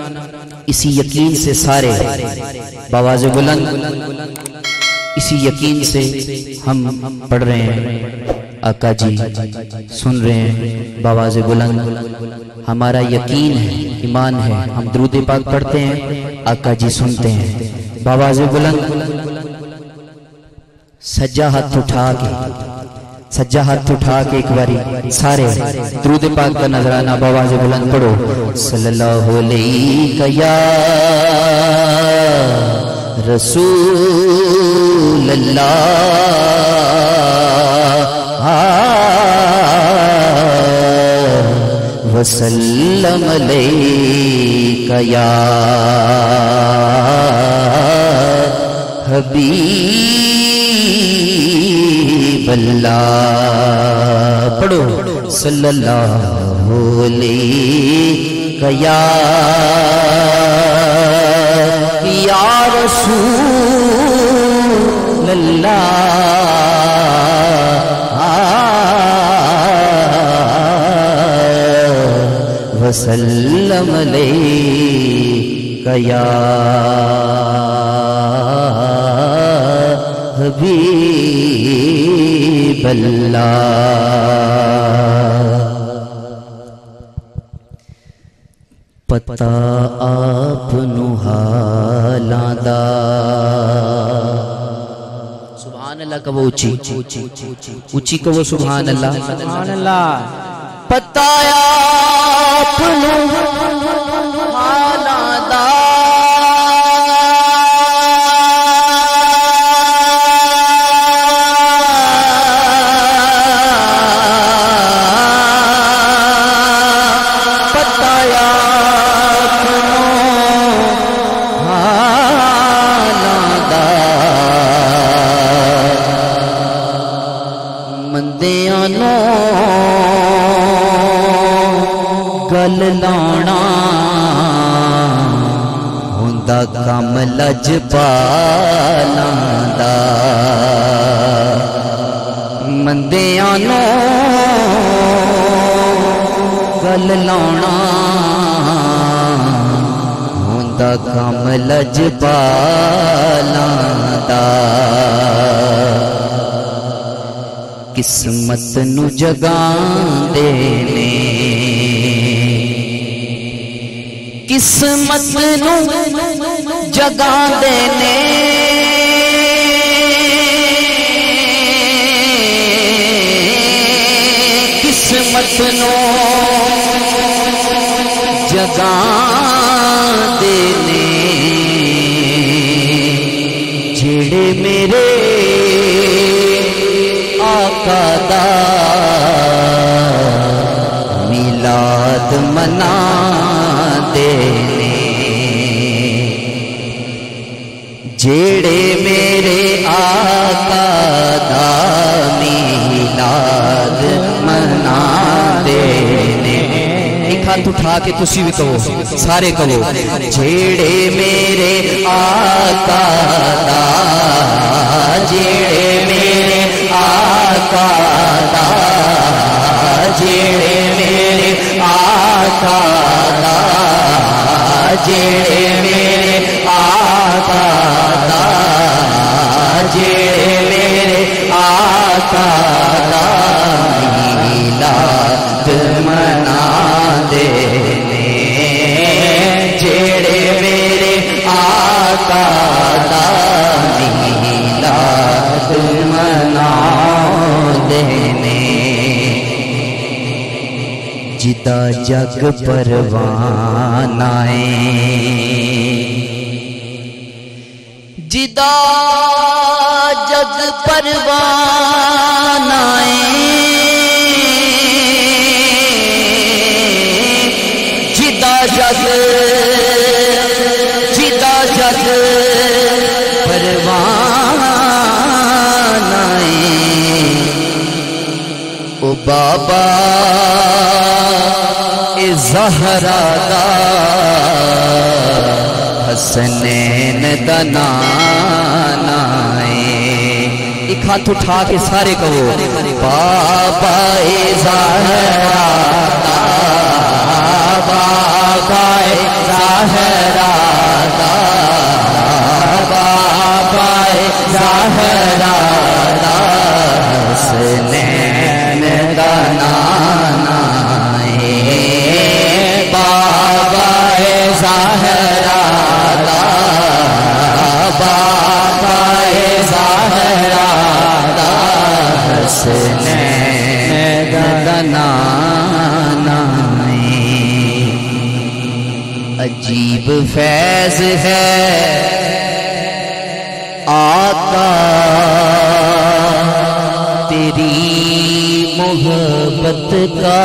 اسی یقین سے سارے بآواز بلند، اسی یقین سے ہم پڑھ رہے ہیں آقا جی سن رہے ہیں بآواز بلند، ہمارا یقین ہے، ایمان ہے، ہم درود پاک پڑھتے ہیں، آقا جی سنتے ہیں بآواز بلند۔ سجا ہاتھ اٹھا کے، سجا ہاتھ اٹھا کے ایک باری سارے درود پاک کا نظرانہ بآواز بلند پڑھو۔ صلی اللہ علیہ یا رسول اللہ وسلم علیک یا حبیب اللہ، پڑھو صلی اللہ علیہ یا رسول اللہ وسلم علیک یا حبیب اللہ۔ پتا آپ نو حالاں دا، سبحان اللہ کہو اچھی اچھی کہو سبحان اللہ، سبحان اللہ۔ پتا آپ نو حالاں دا، گل لانا ہوندا کم لجپالاں دا، مندیاں نو گل لانا ہوندا کم لجپالاں دا، قسمت نو جگاندے نے، قسمت نو جگاندے نے، قسمت نو جگاندے نے، جڑے میرے آقا دا میلاد منا دینے، جیڑے میرے آقا دا میلاد منا دینے۔ ایک ہاتھ اٹھا کے تسی بھی کہو، سارے کہو، جیڑے میرے آقا دا، جیڑے میرے آقا دا، جیڑے میرے آقا دا، جیڑے میرے آقا دا، جیڑے میرے آقا دا میلاد منا دینے، جیڑے میرے آقا دا میلاد منا دینے، جدا جگ پروانہ جدا جگ پروانہ جدا جگ پروانہ او بابا زہرا دا حسنین دا نانا، ایک ہاتھ اٹھا کے سارے کہو، بابا زہرا دا बाबाए ज़ाहरा दा, बाबाए ज़ाहरा दा, हसनैन दा नाना है, बाबाए ज़ाहरा दा, बाबाए ज़ाहरा दा, हसनैन दा नाना है। अजीब फैज़ है आका तेरी मोहब्बत का,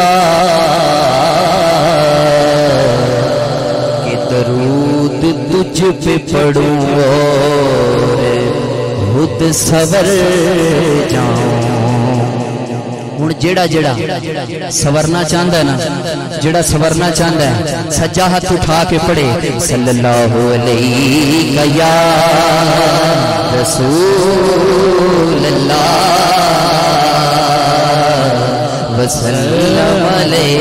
कि दरूद तुझ पे पढ़ूं और खुद सवर जाऊं। हुण जेड़ा जेड़ा सवरना चाहता है ना, जेड़ा सवरना चाहता है सज्जा हाथ उठा के पढ़े सल्लल्लाहु अलैहि या रसूल अल्लाह वसल्लम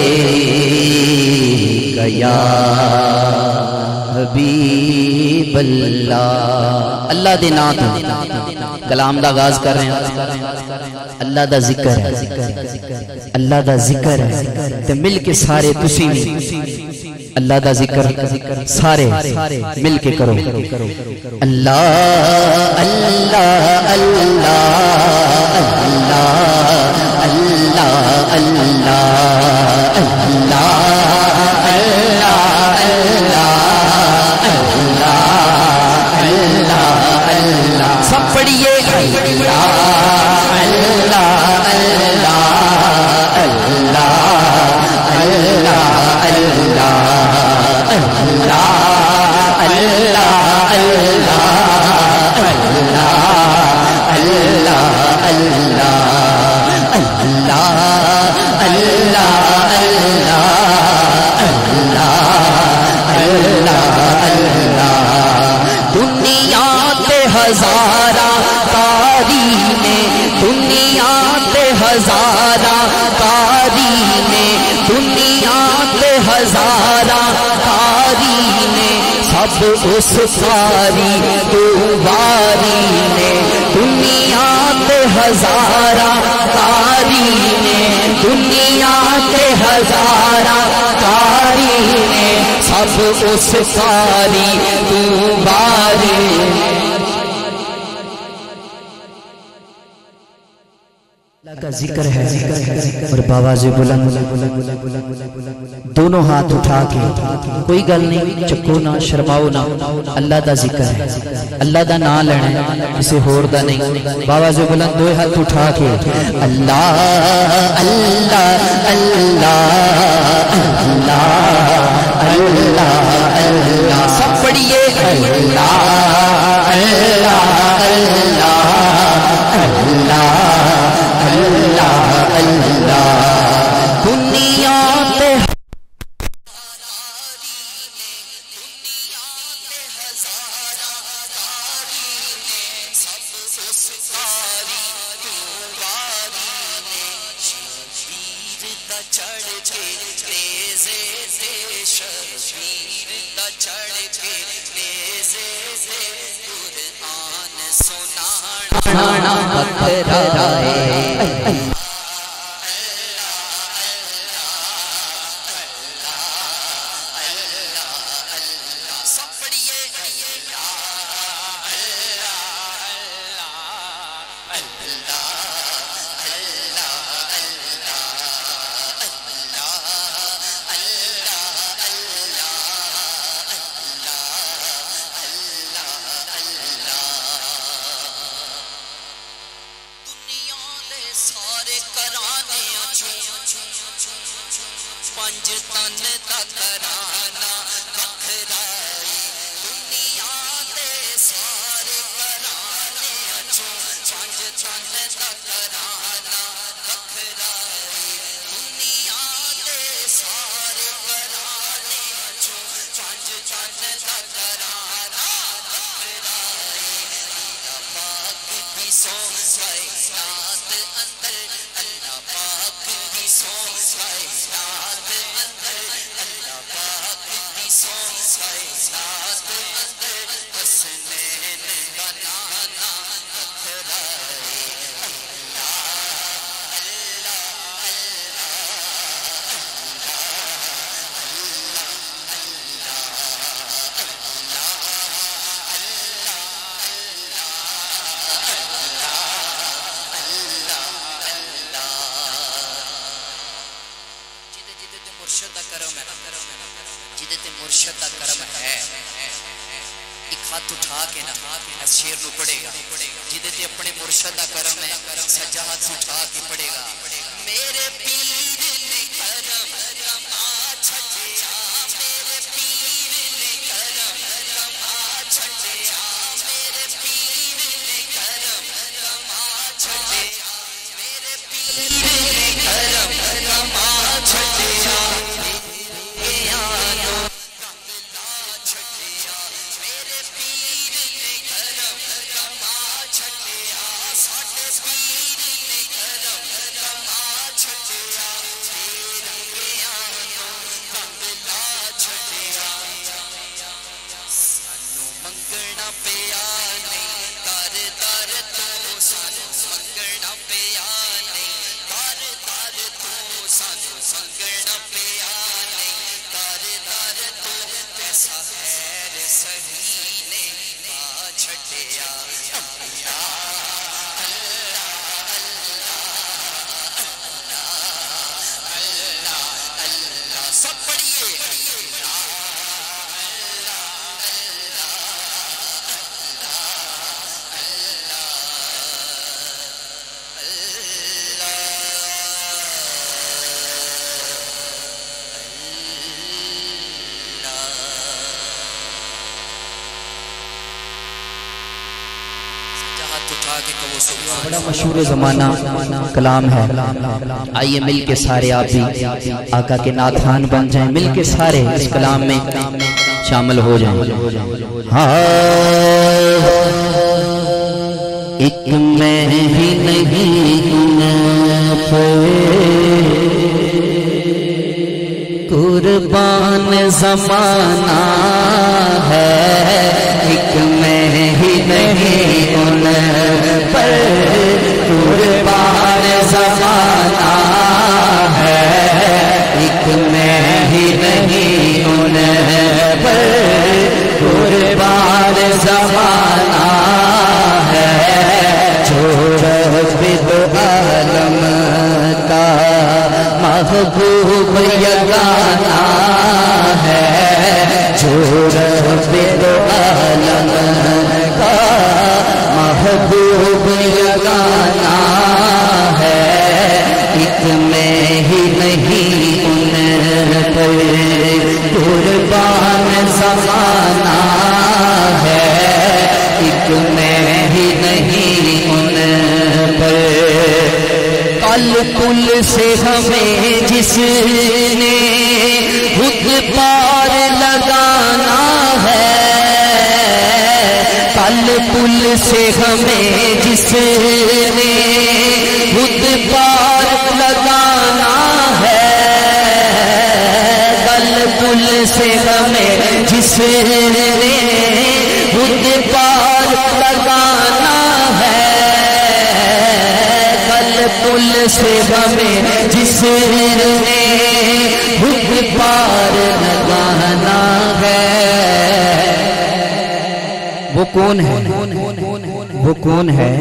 अलैहि या हबीब अल्लाह। अल्लाह दे नाम तो कलाम दा आगाज कर रहे हैं। अल्लाह दा जिक्र है, अल्लाह दा जिक्र है, ते मिल के सारे तुसी भी अल्लाह दा जिक्र सारे मिल के करो। अल्लाह अल्लाह अल्लाह अल्लाह अल्लाह अल्लाह अल्लाह सब पढ़िए अल्लाह अल्लाह अल्लाह अल्लाह अल्लाह अल्लाह अल्लाह अल्लाह अल्लाह अल्लाह अल्लाह अल्लाह अल्लाह दुनिया ते हजारा कारी ने, दुनिया ते हजारा कारी ने, दुनिया ते हजारा कारी ने, सब उस कारी तू बारी ने। दुनिया ते हजारा कारी ने, दुनिया ते हजारा कारी ने, सब उस कारी तू बारी। का जिक्र है और बावाज़े बुलंद दोनों हाथ उठा के, कोई गल नहीं, चक्को ना, शर्माओ ना, अल्लाह दा जिक्र है, अल्लाह दा नाम लेना है, किसी होर दा नहीं। बावाज़े बुलंद दो हाथ उठा के अल्लाह अल्लाह अल्लाह अल्लाह अल्लाह अल्लाह सब पढ़िए अल्लाह अल्लाह अल्लाह अल्लाह अल्लाह अल्लाह। दुनिया पे पंज तन दा कराना बखराई, दुनिया दे सारे कराने अचो पंज तन दा कराना बखराई, दुनिया दे सारे कराने अचो पंज तन दा कराना बखराई। अल्लाह पाक दी सौ कायनात अंदर, अल्लाह पाक दी सौ कायनात अंदर ہاتھ اٹھا کے نا اس شیر نو پڑھے گا جدے تے اپنے مرشد دا کرم ہے سجا ہاتھ اٹھا کے پڑھے گا میرے پیر نے کرم کما چھڈیا میرے پیر نے کرم کما چھڈیا میرے پیر نے کرم کما چھڈیا میرے پیر نے کرم کما چھڈیا بڑا مشہور زمانہ کلام ہے آئیے مل کے سارے آپ بھی آقا کے ناتھان بن جائیں مل کے سارے اس کلام میں شامل ہو جائیں ایک میں ہی نہیں قربان زمانہ ہے ایک میں ہی نہیں ان پر قربان زمانہ ہے ایک میں ہی نہیں ان پر قربان زمانہ ہے جو رب دو عالم کا محبوب یگانہ ہے جو رب دو عالم کا محبوب یگانہ ہے ایک میں ہی نہیں ان پر قربان زمانہ ہے ایک میں ہی نہیں ان پر کل پل سے ہمیں جس نے خود پار لگانا ہے کل پل سے ہمیں جس نے خود پار لگانا ہے کل پل سے ہمیں جس نے خود پار لگانا ہے کل پل سے ہمیں جس نے خود پار لگانا ہے وہ کون ہے وہ کون ہے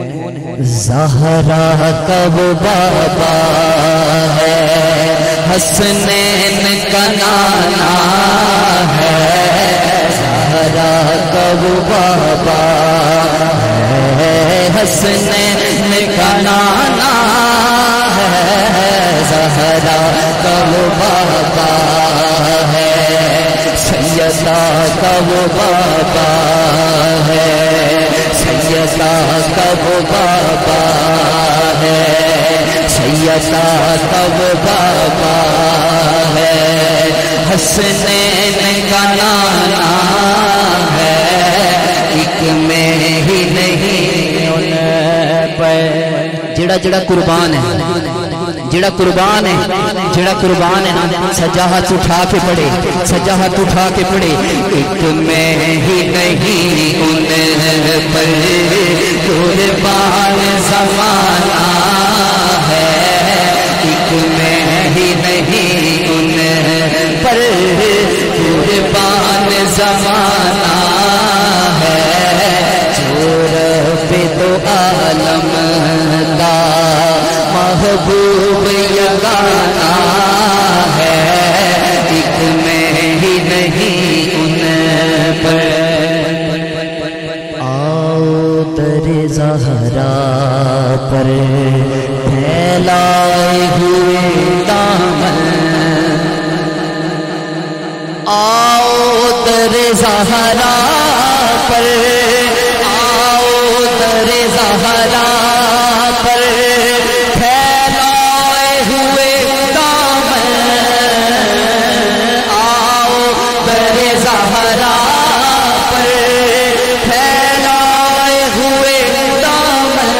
زہرا کا وہ بابا ہے حسنین کا نانا ہے زہرا کا وہ بابا ہے حسنین کا نانا ہے زہرا کا وہ بابا ہے سیدہ کا وہ بابا ہے سیدہ کا وہ بابا ہے سیدہ کا وہ بابا ہے حسنین کا نانا ہے ایک میں ہی نہیں ان پر جڑا جڑا قربان ہے جڑا قربان ہے جڑا قربان ہے نا سجا ہاتھ اٹھا کے پڑھے سجا ہاتھ اٹھا کے پڑھے ایک میں ہی نہیں ان پر قربان زمانہ ہے ایک میں ہی نہیں ان پر قربان زمانہ ہے جو رب دو عالم کا محبوب یگانہ ہے ایک میں ہی نہیں ان پر پر پھیلائے ہوئے دامن آؤ در زہرا پر آؤ در زہرا پر پھیلائے ہوئے دامن آؤ در زہرا پر پھیلائے ہوئے دامن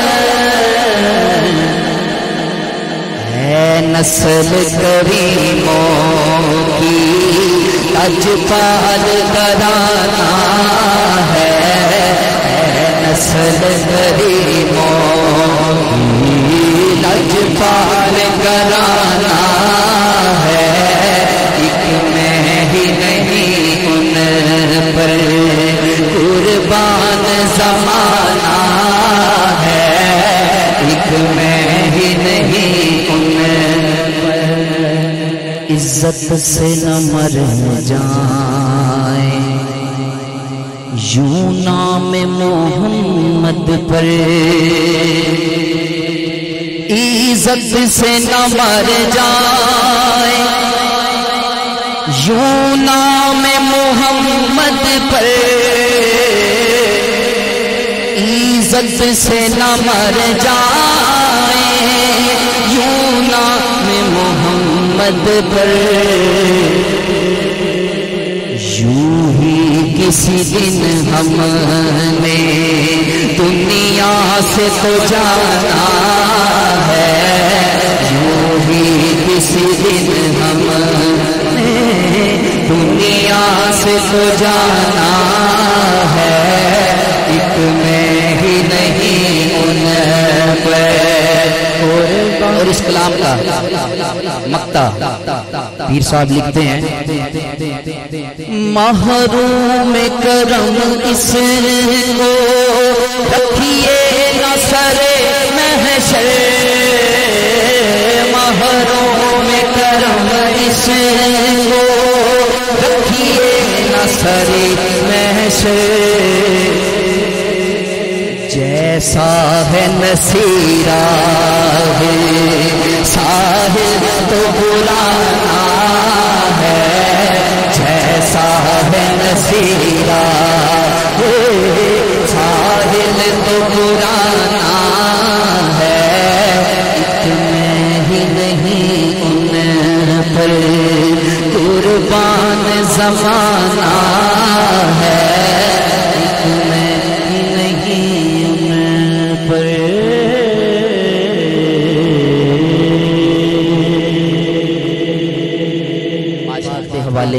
ہے نسل کریموں کی لجپال گھرانہ ہے نسل کریموں کی لجپال گھرانہ ہے ایک میں ہی نہیں ان پر قربان زمانہ ہے ایک میں ہی نہیں ان عزت سے نہ مر جائیں یوں نام محمد پر عزت سے نہ مر جائیں یوں نام محمد پر عزت سے نہ مر جائیں یوں نام محمد پر یوں ہی کسی دن ہم نے دنیا سے تو جانا ہے یوں ہی کسی دن ہم نے دنیا سے تو جانا ہے ایک میں ہی نہیں ان اور اس کلام کا مقطع پیر صاحب لکھتے ہیں محروم کرم اس کو رکھیے نہ سر محشر محروم کرم اس کو رکھیے نہ سر محشر جیسا ہے نصیرہ ہے ساحل تو بلانا ہے جیسا ہے نصیرہ ہے ساحل تو بلانا ہے ایک میں ہی نہیں ان پر قربان زمانہ ہے ایک میں ہی نہیں ان پر حوالے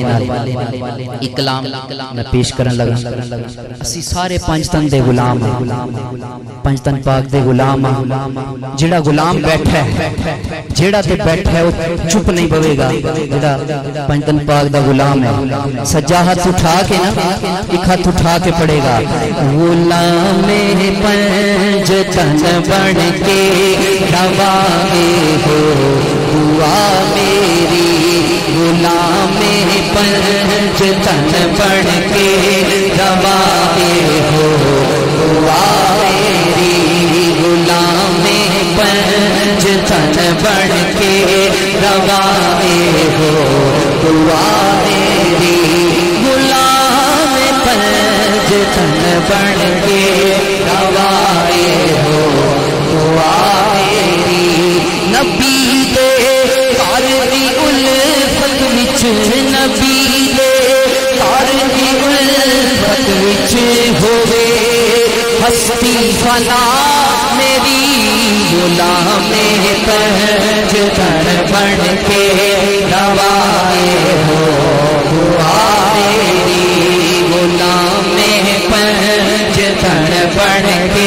اکلام میں پیش کرن لگا اسی سارے پنج تن دے غلام ہیں پنج تن پاک دے غلام ہیں جڑا غلام بیٹھا ہے جڑا تے بیٹھا ہے وہ چپ نہیں بوے گا جڑا پنج تن پاک دا غلام ہے سجا ہاتھ اٹھا کے نا ایک ہاتھ اٹھا کے پڑے گا غلام پنج تن بن کے روائے ہو دعا میری غلام پنج تن بن کے روائے ہو دعا میری غلام پنج تن بن کے روائے ہو دعا میری غلام پنج تن بن کے روائے ہو دعا میری نبی دے کار دی الفت وچ نبی دے کار دی الفت وچ ہوئے ہستی فنا میری غلام پنج تن بن کے روائے ہو دعا میری غلام پنج تن بن کے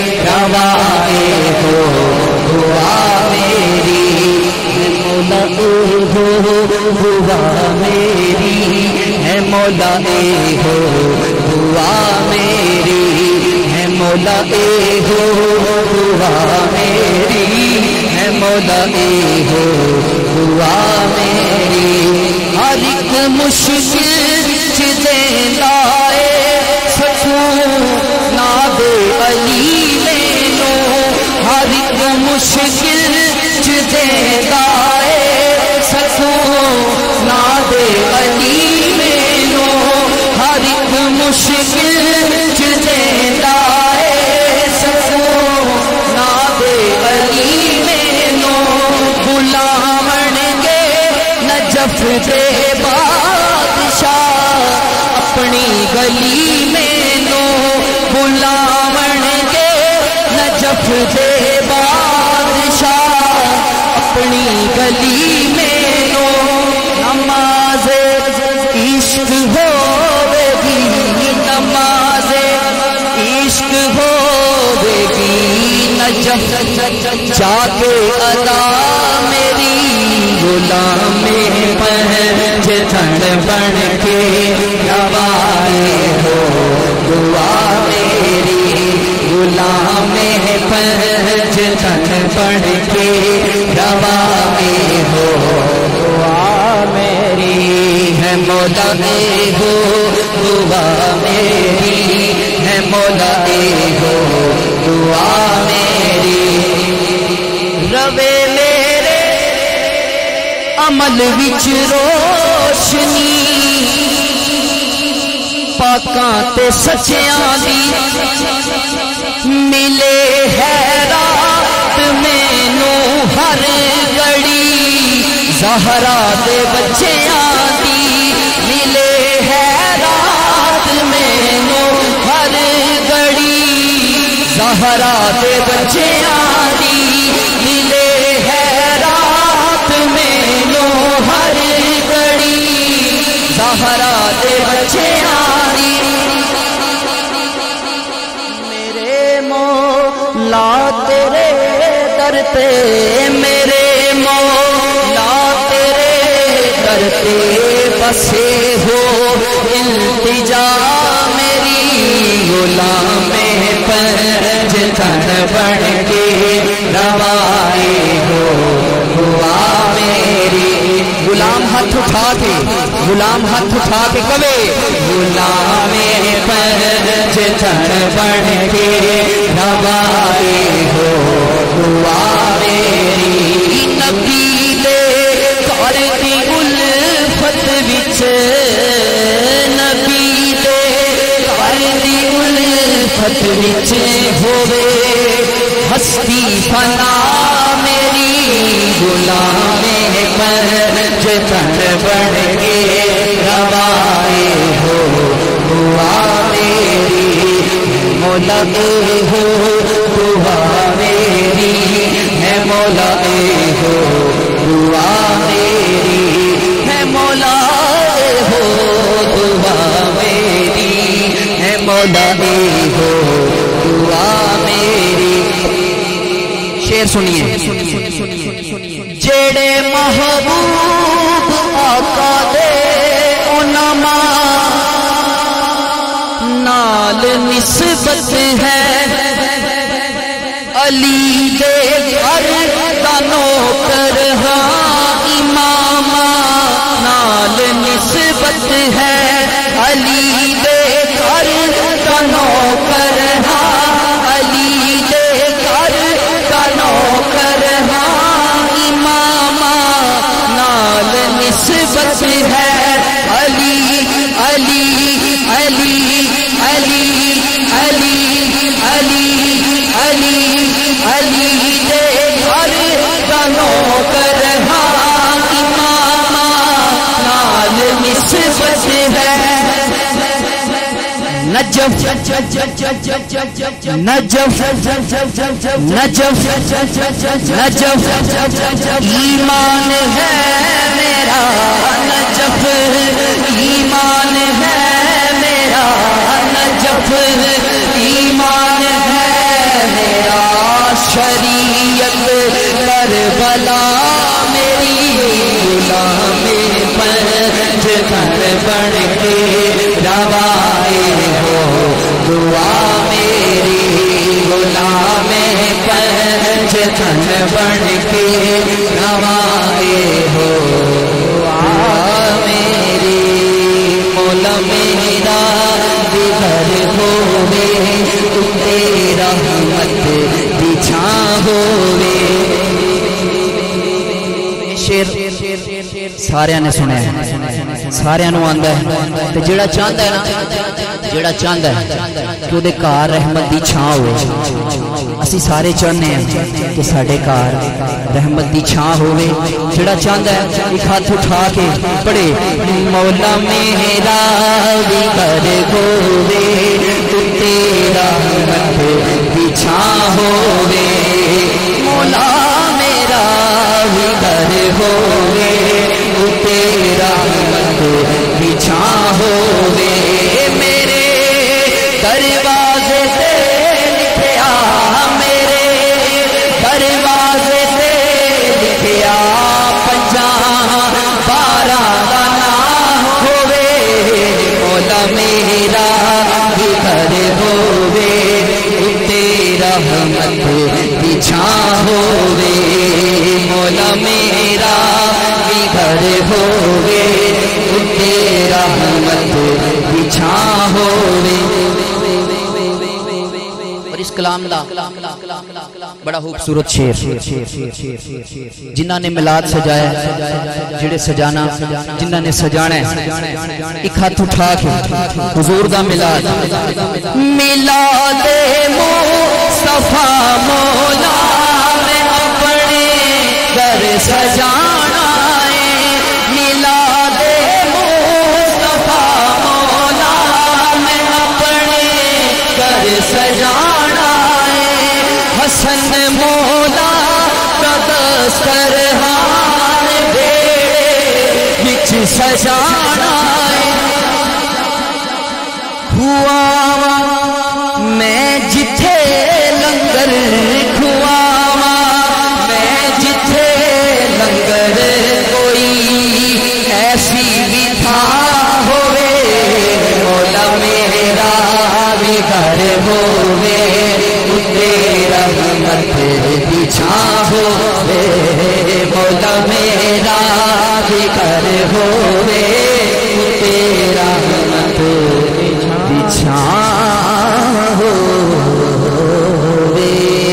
روائے ہو دعا میری مولا ہو دعا میری ہے مولا ہو دعا میری ہے مولا ہو دعا میری ہے مولا ہو دعا میری ہر ایک مشکل چیزیں لائے سکون ناد علی لینو ہر ایک مشکل جدیدہ سکون نادے علی مینو ہر ایک مشکل جدیدہ سکون نادے علی مینو غلامن گے نجف دے بادشاہ اپنی گلی مینو غلامن گے نجف دے بادشاہ اپنی گلی مینو نماز عشق ہوے گی نماز عشق ہوے گی نجف جا کے ادا میری غلام پنج تھن بن کے روائے ہو دعا میری غلام پنج تھن بن کے روائے ہو دعا میری ہے مولا ہو دعا میری ہے مولا ہو دعا میری روے میرے عمل وچ روشنی پاکاں تے سچیاں دی ملے ہے رات مینو ہر گھڑی زہرا دے بچیاں دی ملے ہے رات مینو ہر گھڑی زہرا دے بچیاں دی ملے ہے رات مینو ہر گھڑی زہرا دے بچیاں دی میرے مولا تیرے در تے میرے مولا تیرے در تے بسے ہو التجا میری غلام پنج تھن بن کے روائے ہو دعا میری غلام ہاتھ اٹھا کے غلام ہاتھ اٹھا کے کبے غلام پنج تھن بن کے روائے ہو دعا میری نبی دے گھر دی الفت وچ نبی دے گھر دی الفت وچ ہووے ہستی فنا میری غلام پنج تھن بن کے روائے ہو دعا میری مولا ہو دعا میری ہے مولا ہو دعا میری ہے مولا ہو دعا میری ہے مولا ہو دعا میری شعر سنیے جڑے محبوب آقا دے انما نال نسبت ہے علی دے گھر دا نوکر ہاں امام نال نسبت ہے علی دے گھر دا نوکر ہاں علی دے گھر دا نوکر ہاں امام نال نسبت ہے علی علی علی علی علی علی علی علی دے گھر دا نوکر ہاں امام نال نسبت ہے نجف نجف نجف نجف ایمان ہے میرا نجف ایمان ہے میرا نجف ایمان ہے میرا شریعت کربلا میری غلام پنج تھن بن کے روائے ہو دعا میری غلام پنج تھن بن کے روائے ہو دعا میری مولا میرا بغیر ہوئے تیرا رحمت دی چھاں ہووے. شیر سارے نے سنیا ہے, سارے نو آندا ہے. تے جیڑا چاہندا ہے نا, جیڑا چاہندا ہے کہ اودے گھر رحمت دی چھاں ہوے, اسی سارے چاہنے ہیں کہ ساڈے گھر رحمت دی چھاں ہوے. جیڑا چاہندا ہے ایک ہاتھ اٹھا کے پڑھے, مولا میرا بھی گھر ہوے تو تیرا رحمت دی چھاں ہوے. مولا میرا بھی گھر ہوے تو تیرا رحمت دی چھاں ہوے. میرے دروازے سے لکھیا, میرے دروازے سے لکھیا, 50-12 دا نام ہووے. مولا میرا بھی گھر ہووے تیرا رحمت دی چھاں ہووے. مولا میرا بھی گھر ہووے تیرا رحمت دی چھاں ہووے. اور اس کلام دا بڑا خوبصورت شعر جنہاں نے میلاد سجایا, جڑے سجانا, جنہاں نے سجانا ہے, ایک ہاتھ اٹھا کے حضور دا میلاد. میلاد مصطفیٰ مولا میں اپنے گھر سجانا ہے. میلاد مصطفیٰ مولا میں اپنے گھر سجانا ہے. حسن مولا کا دسترخوان بیڑے وچ سجانا ہے. ہوا میں جتھے لنگر کھواوا, میں جتھے لنگر کوئی ایسی بھی تھا ہووے. مولا میرا بھی گھر ہووے تیرا رحمت دی چھاں ہووے. مولا میرا بھی گھر ہووے تیرا رحمت دی چھاں ہووے.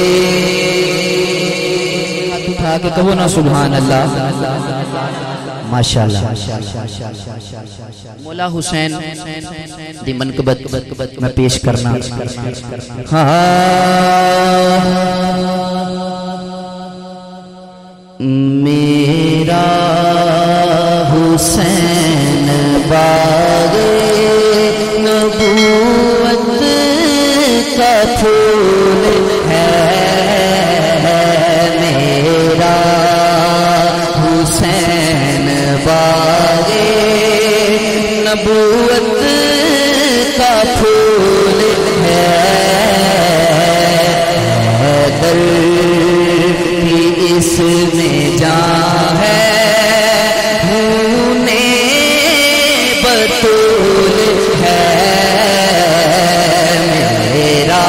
ہاتھ اٹھا کے کہو نا سبحان اللہ, ماشاءاللہ. مولا حسین دی منقبت میں پیش کرنا. میرا حسین باغ نبوت کا پھول ہے. میرا حسین باغ نبوت کا پھول ہے. حیدر کی اس میں جان ہے, ہونے بطول ہے. میرا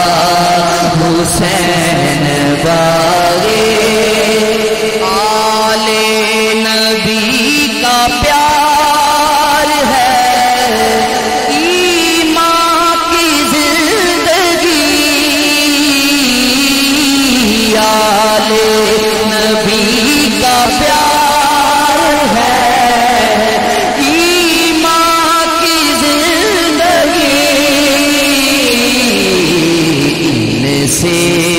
حسین باغ آل نبی کا پیار ہے. ایمان کی زندگی آل نبی کا پیار ہے. ایمان کی زندگی ان سے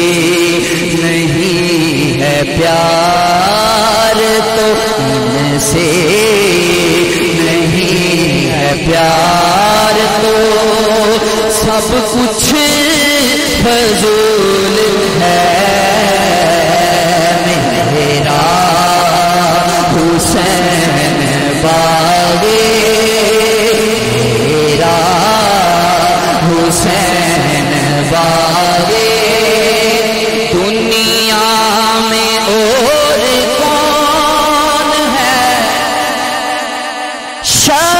نہیں ہے پیار تو ان سے نہیں ہے پیار تو سب کچھ فضول ہے. میرا حسین باغ, میرا حسین باغ, دنیا میں اور کون ہے